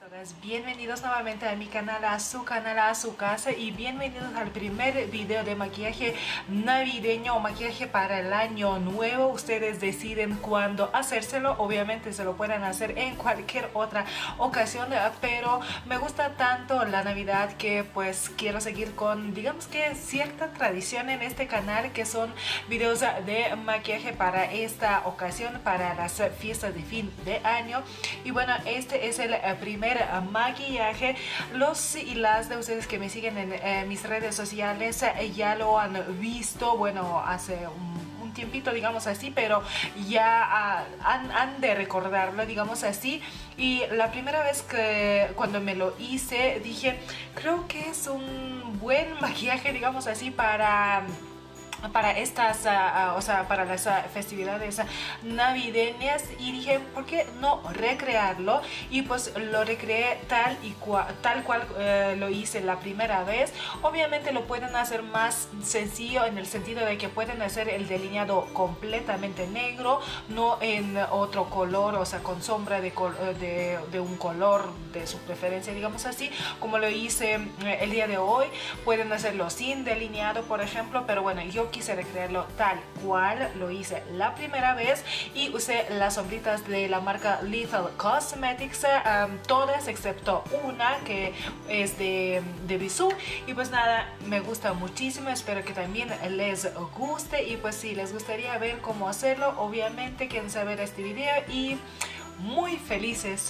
Todas, bienvenidos nuevamente a mi canal, a su canal, a su casa, y bienvenidos al primer video de maquillaje navideño o maquillaje para el año nuevo. Ustedes deciden cuándo hacérselo, obviamente se lo pueden hacer en cualquier otra ocasión, pero me gusta tanto la Navidad que pues quiero seguir con, digamos que cierta tradición en este canal, que son videos de maquillaje para esta ocasión, para las fiestas de fin de año. Y bueno, este es el primer maquillaje. Los y las de ustedes que me siguen en mis redes sociales ya lo han visto, bueno, hace un tiempito, digamos así, pero ya han de recordarlo, digamos así. Y la primera vez que cuando me lo hice dije, creo que es un buen maquillaje, digamos así, para estas, o sea, para las festividades navideñas, y dije, ¿por qué no recrearlo? Y pues lo recreé tal cual lo hice la primera vez. Obviamente lo pueden hacer más sencillo en el sentido de que pueden hacer el delineado completamente negro, no en otro color, o sea, con sombra de un color de su preferencia, digamos así, como lo hice el día de hoy. Pueden hacerlo sin delineado, por ejemplo, pero bueno, yo quise recrearlo tal cual lo hice la primera vez y usé las sombritas de la marca Lethal Cosmetics, todas excepto una que es de Bisú. Y pues nada, me gusta muchísimo, espero que también les guste. Y pues si les gustaría ver cómo hacerlo, obviamente quédense a ver este video y muy felices.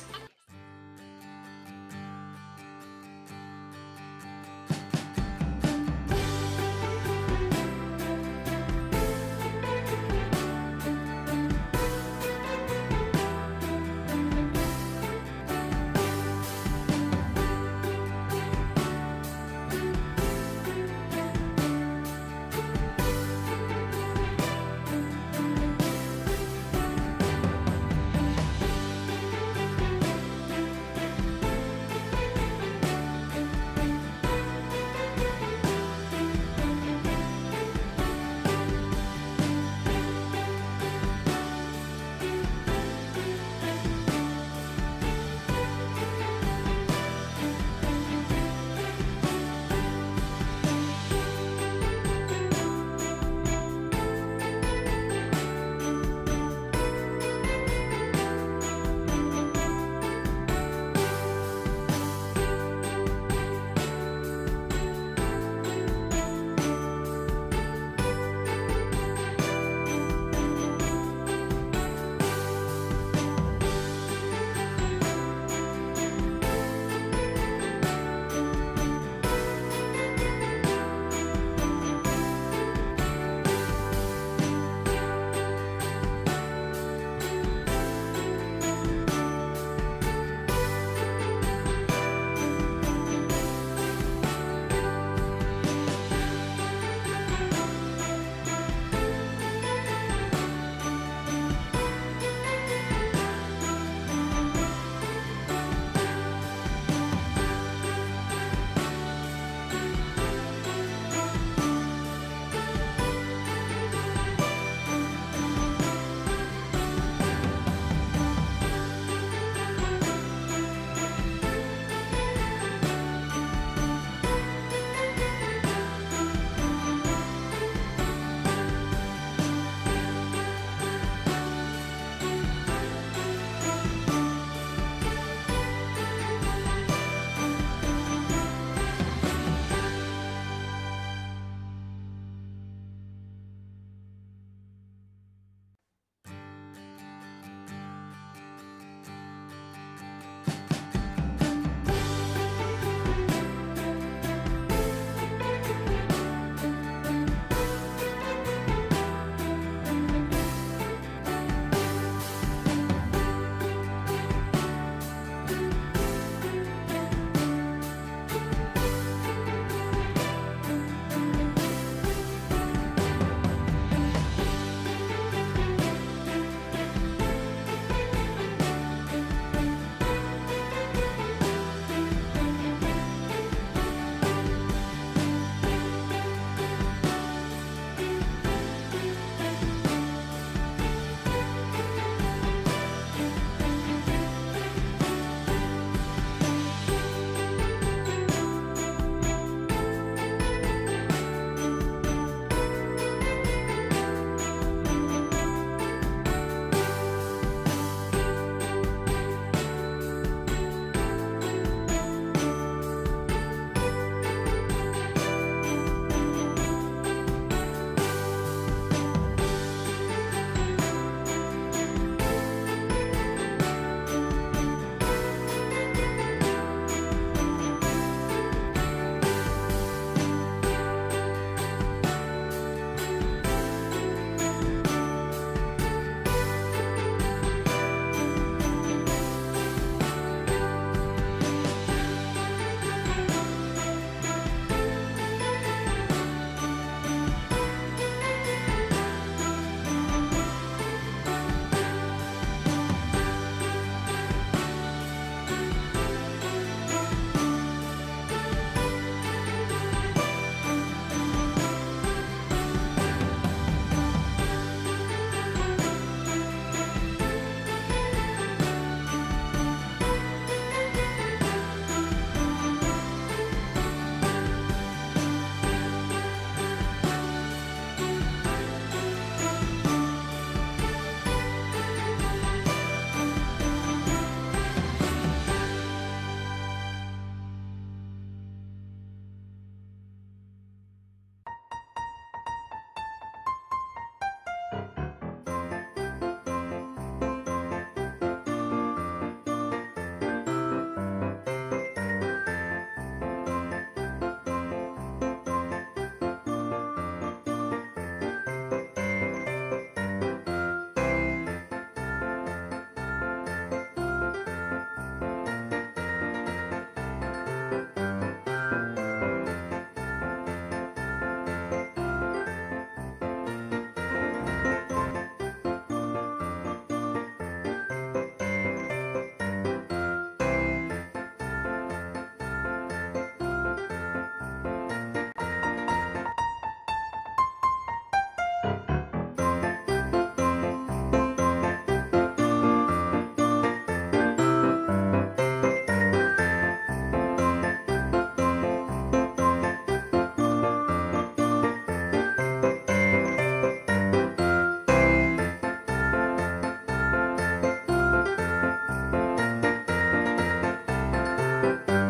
Bye.